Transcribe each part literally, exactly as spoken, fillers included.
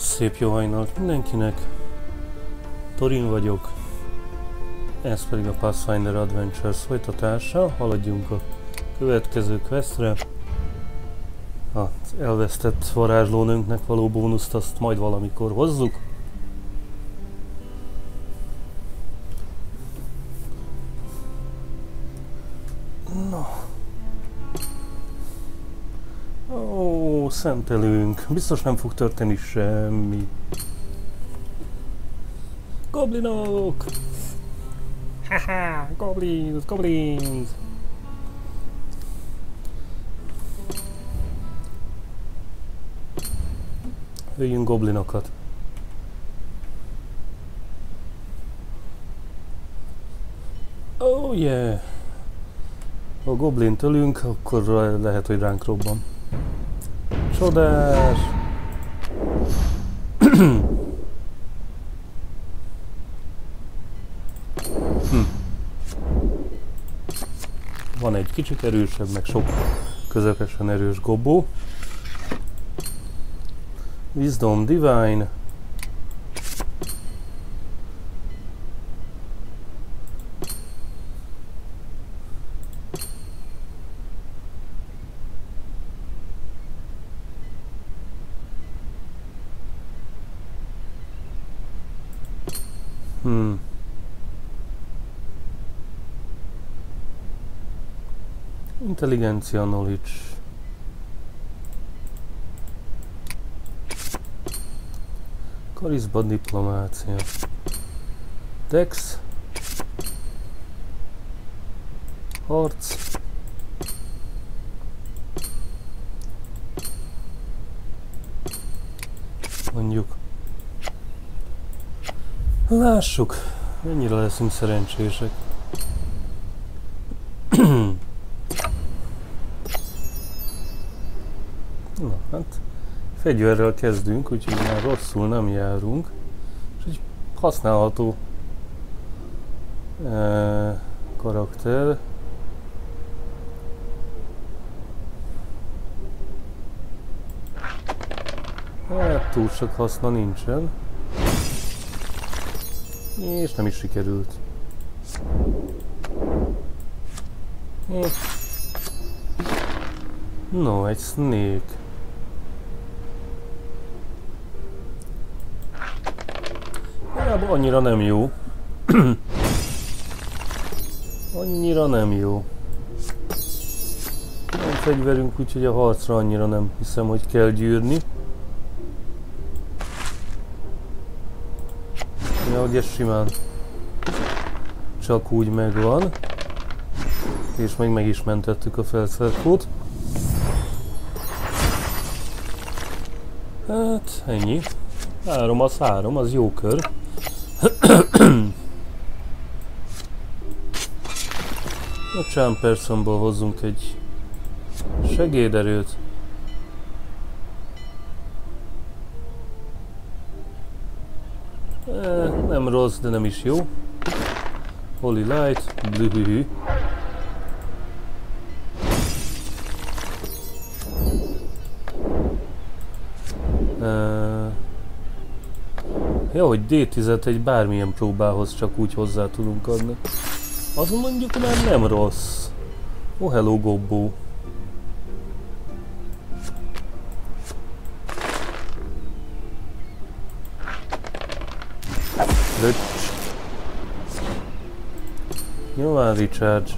Szép jó hajnalt mindenkinek, Torin vagyok, ez pedig a Pathfinder Adventures folytatása. Haladjunk a következő questre. Az elvesztett varázslónőnknek való bónuszt azt majd valamikor hozzuk. No. Ó, szentelünk. Biztos nem fog történni semmi. Goblinok! Haha, goblins, goblins! Öljünk goblinokat. Oh yeah! Ha goblint ölünk, akkor lehet, hogy ránk robban. Csodás! hm. Van egy kicsit erősebb, meg sok közepesen erős gobbó. Wisdom Divine. Hmm. Intelligencia, knowledge. Karizma, diplomácia. Dex. Harc. Mondjuk. Lássuk, mennyire leszünk szerencsések. Na hát, fegyverrel kezdünk, úgyhogy már rosszul nem járunk. És egy használható e, karakter. Hát túl sok haszna nincsen. És nem is sikerült. No, egy snake. Ja, annyira nem jó. Annyira nem jó. Nem fegyverünk, úgyhogy a harcra annyira nem hiszem, hogy kell gyűrni. Hogy ez simán csak úgy megvan, és még meg is mentettük a felszerkót. Hát ennyi. Három az három, az jó kör. A Charm Personból hozzunk egy segéderőt. Nem rossz, de nem is jó. Holy Light, blühühü. Uh, ja, hogy dé tízet egy bármilyen próbához csak úgy hozzá tudunk adni. Azon mondjuk már nem rossz. Oh, hello, gobbó. Röcs. Nyilván recharge.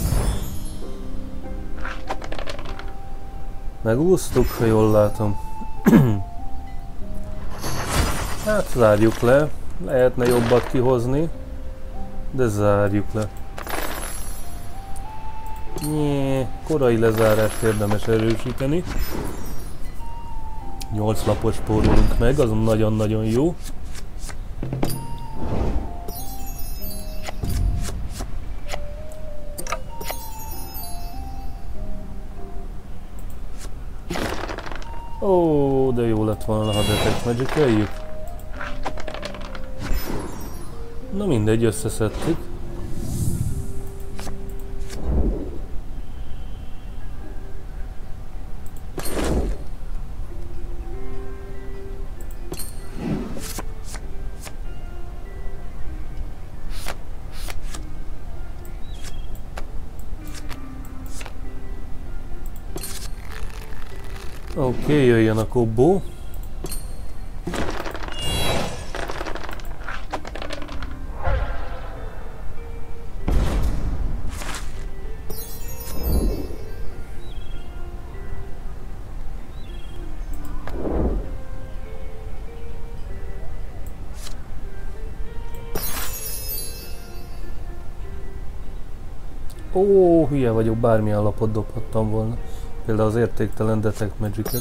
Megúsztuk, ha jól látom. Hát zárjuk le. Lehetne jobbat kihozni, de zárjuk le. Nyé, korai lezárást érdemes erősíteni. nyolc lapot spórolunk meg, azon nagyon-nagyon jó. Ó, de jó lett volna, ha Detect Magic-eljük. Na mindegy, összeszedtük. Oké, okay, jöjjön a kobbó. Ó, hülye vagyok, bármilyen lapot dobhattam volna. Például az értéktelen Detect Magic-et.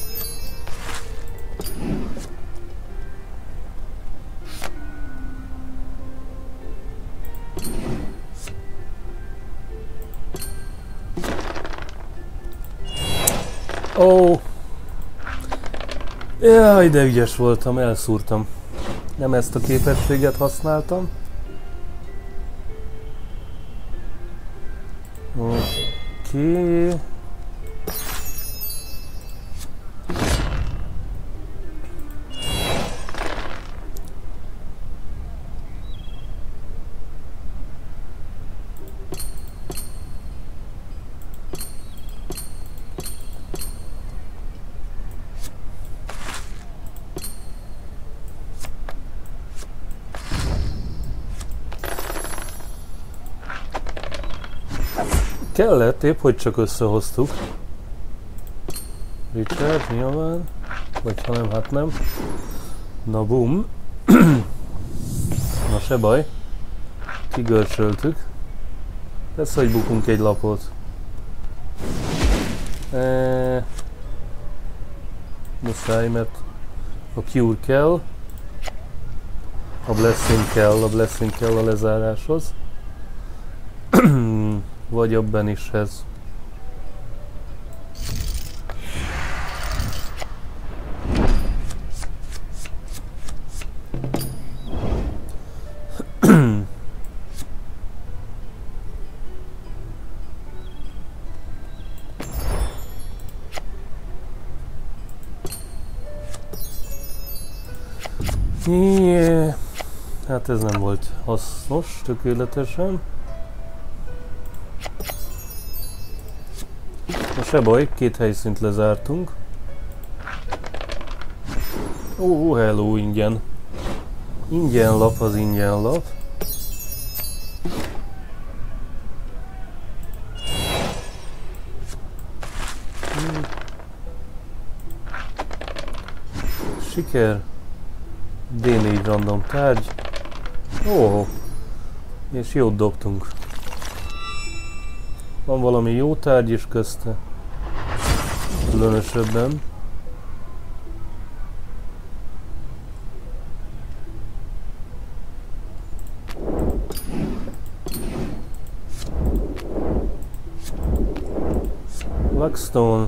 Ó! Jaj, de ügyes voltam, elszúrtam. Nem ezt a képességet használtam. Oké. Okay. Kellett, épp hogy csak összehoztuk. Richard, nyilván. Vagy ha nem, hát nem. Na bum. Na se baj. Kigörsöltük. Lesz, hogy bukunk egy lapot. E... Muszáj, mert a cure kell. A blessing kell, a blessing kell a lezáráshoz. Vagy a Banishhez. Yeah. Hát ez nem volt hasznos, tökéletesen. Na se baj, két helyszínt lezártunk. Ó, oh, hello, ingyen. Ingyen lap az ingyen lap. Hmm. Siker. dé négy random tárgy. Ó, oh, és jót dobtunk. Van valami jó tárgy is közte. Különösebben. Luckstone.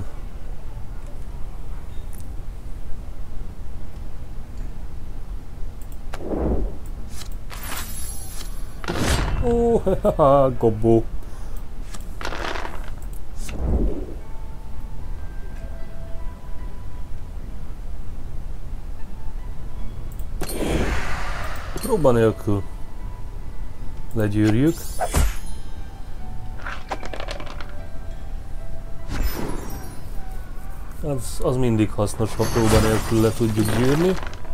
Ó, haha, gobbó. Próba nélkül legyűrjük. Az, az mindig hasznos, ha próba nélkül le tudjuk gyűrni.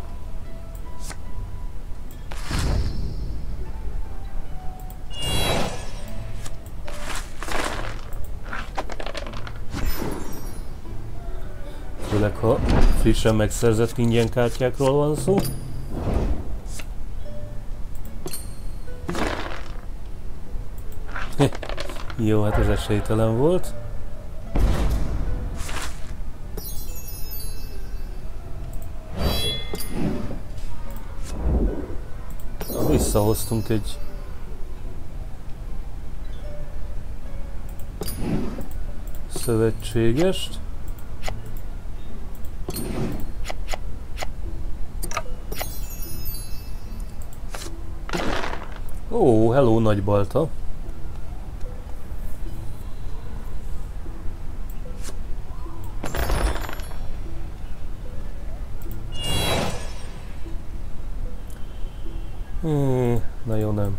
Főleg, ha frissen megszerzett ingyen kártyákról van szó. Jó, hát ez esélytelen volt. Visszahoztunk egy szövetségest. Ó, hello, nagy balta. Hmm, na jó, nem.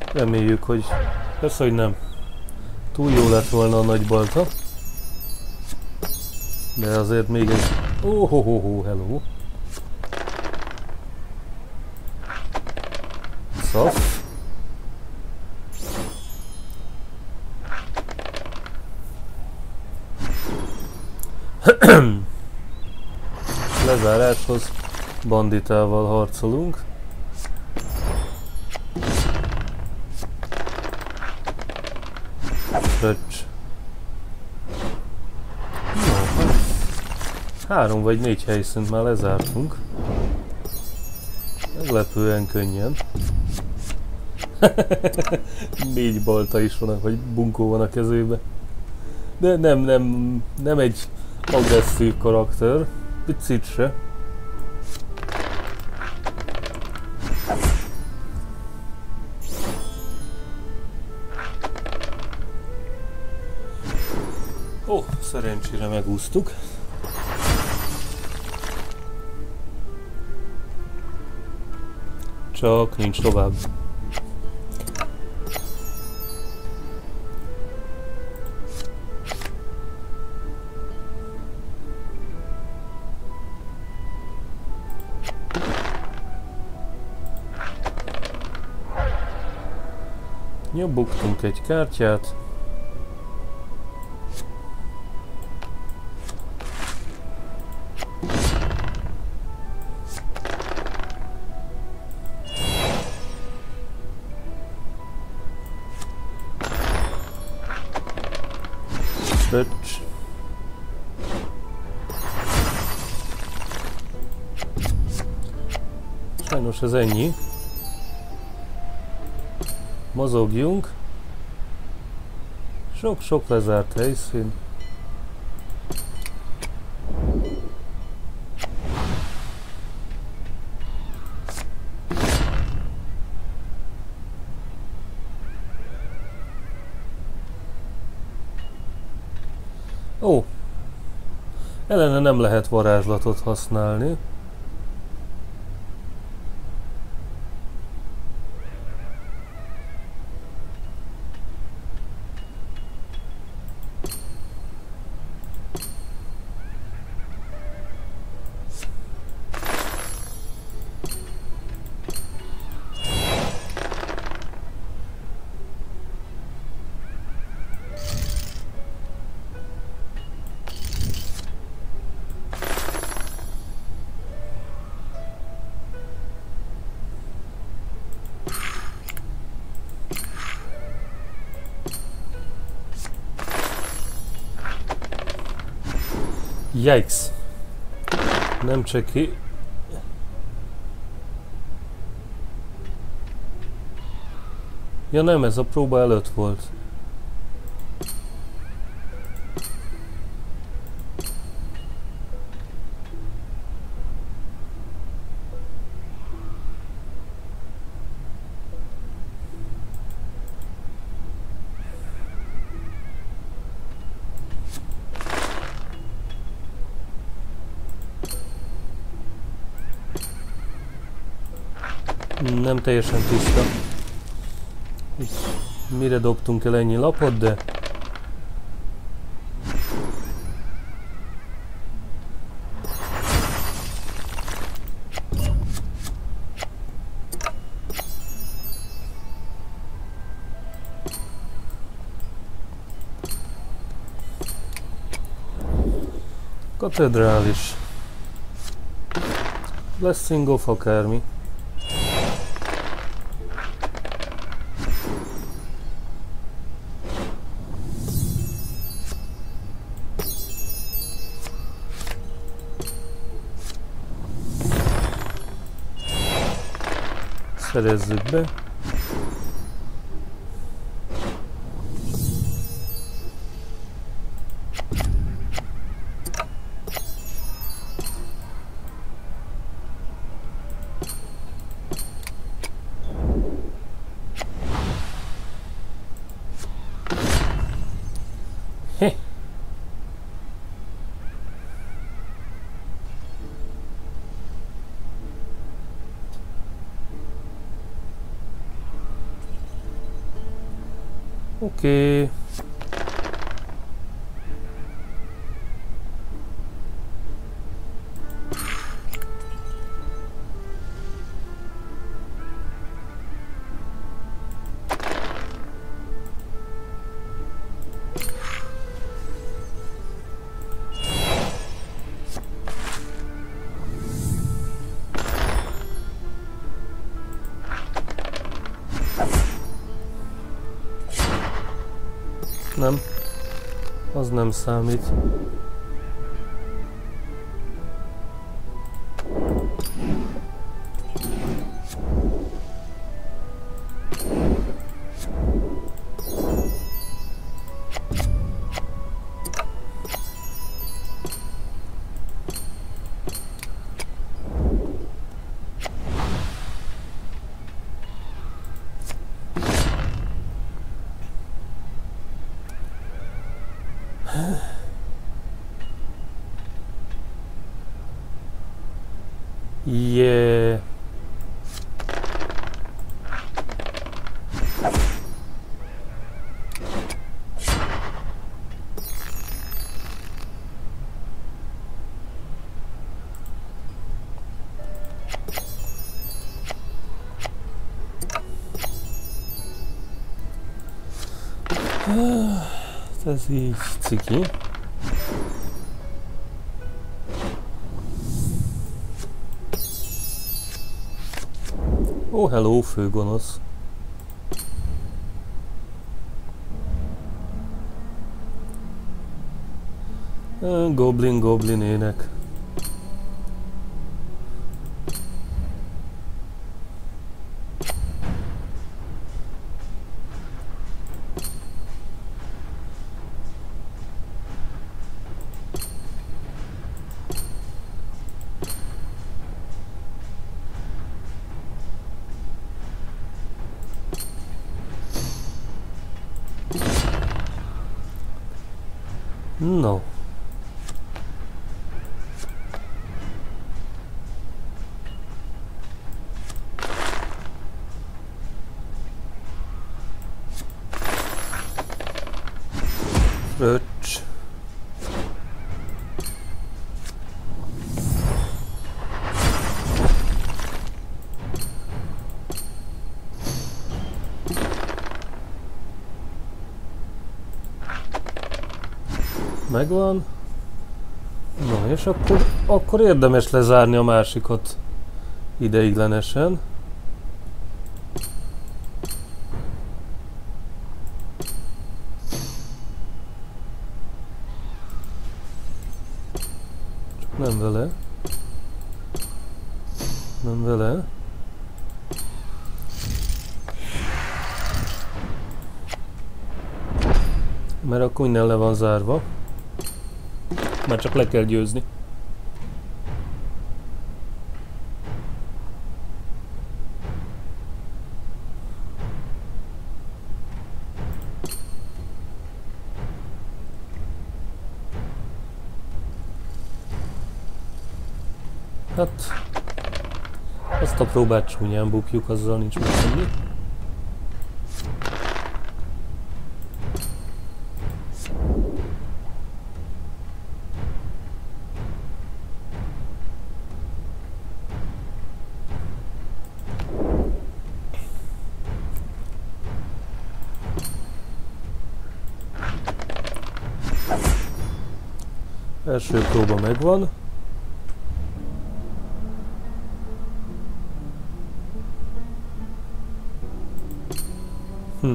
Reméljük, hogy... Persze, hogy nem. Túl jó lett volna a nagy balta. De azért még egy... Oh, ho, ho, ho, hello. Szaf. Lezáráshoz banditával harcolunk. Fröccs. No, hát három vagy négy helyszínt már lezártunk. Meglepően könnyen. Négy balta is van, vagy bunkó van a kezébe. De nem, nem, nem egy agresszív karakter. Picit se. Ó, oh, szerencsére megúsztuk. Csak nincs tovább. Ja, buktunk egy kártyát. Fröccs. Sajnos ez ennyi. Mozogjunk. Sok-sok lezárt helyszín. Ó, ellene nem lehet varázslatot használni. Yikes! Nem cseki. Ja nem, ez a próba előtt volt. Nem teljesen tiszta. Mire dobtunk el ennyi lapot, de... Katedrális. Blessing of akármi. Szerezzük be. Hé. Oké. Okay. Nem, az nem számít. Yeah. Ez így ciki. Oh, hello, főgonosz. Goblin, goblin ének. No. Fröccs. Megvan. Na és akkor, akkor érdemes lezárni a másikat ideiglenesen. Csak nem vele. Nem vele. Mert akkor minden le van zárva. Már csak le kell győzni. Hát... ezt a próbát csúnyán bukjuk, azzal nincs mit tenni. Első próba megvan. Hm.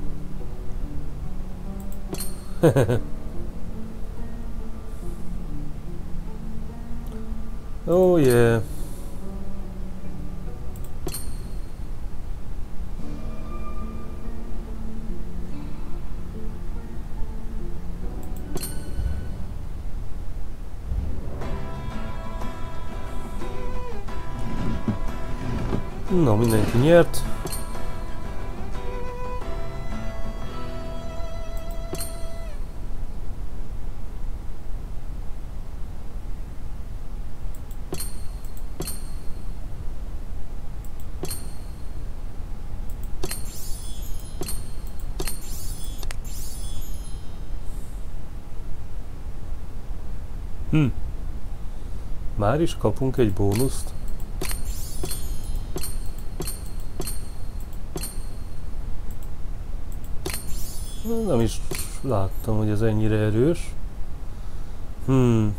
Oh yeah. No, mindenki nyert. Hm. Már is kapunk egy bónuszt. Nem is láttam, hogy ez ennyire erős. Hmm.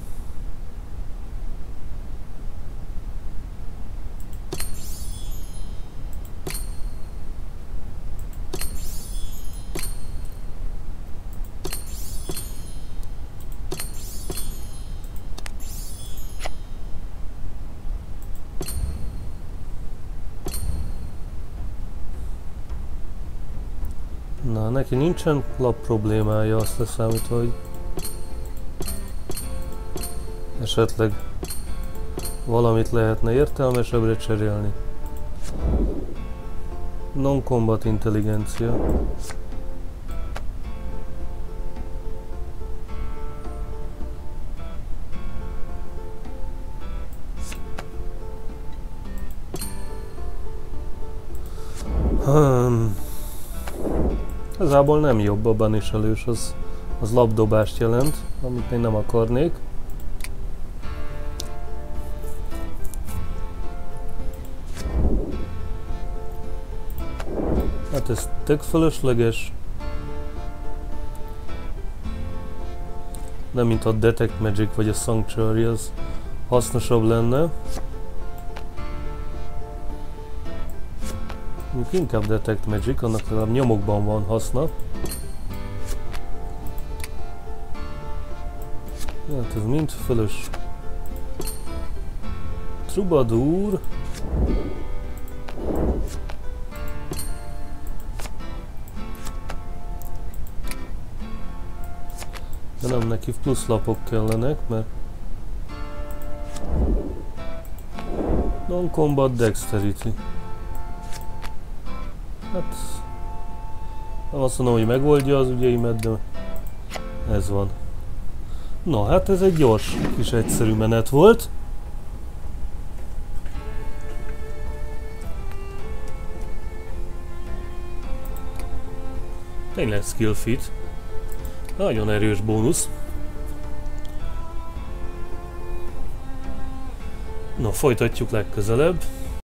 Na, neki nincsen lap problémája, azt leszámítva, hogy esetleg valamit lehetne értelmesebbre cserélni. Non-combat intelligencia. Hmm. Igazából nem jobb, abban is elős, az, az labdobást jelent, amit én nem akarnék. Hát ez tök fölösleges. Nem mint a Detect Magic vagy a Sanctuary, az hasznosabb lenne. Inkább Detect Magic, annak legalább nyomokban van haszna. Hát ez mind fölös. Troubadour. De nem, neki plusz lapok kellenek, mert Non-combat Dexterity. Hát nem azt mondom, hogy megoldja az ügyeimet, de ez van. Na, hát ez egy gyors, kis egyszerű menet volt. Tényleg skill fit. Nagyon erős bónusz. Na, folytatjuk legközelebb.